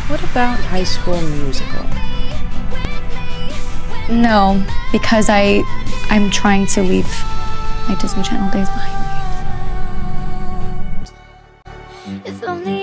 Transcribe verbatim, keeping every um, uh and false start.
What about High School Musical? No, because I, I'm trying to leave my Disney Channel days behind me. If only